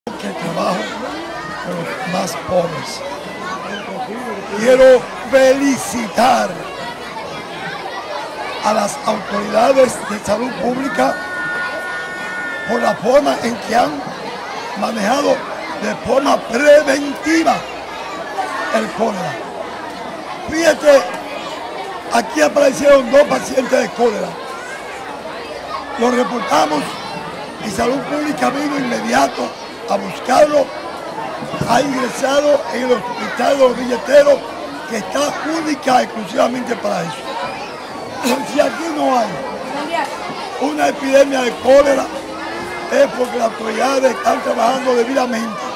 que trabajo con los más pobres. Quiero felicitar a las autoridades de salud pública por la forma en que han manejado de forma preventiva el cólera. Fíjate, aquí aparecieron 2 pacientes de cólera. Lo reportamos y Salud Pública vino inmediato a buscarlo. Ha ingresado en el hospital de los billeteros, que está única exclusivamente para eso. Si aquí no hay una epidemia de cólera, es porque las autoridades están trabajando debidamente.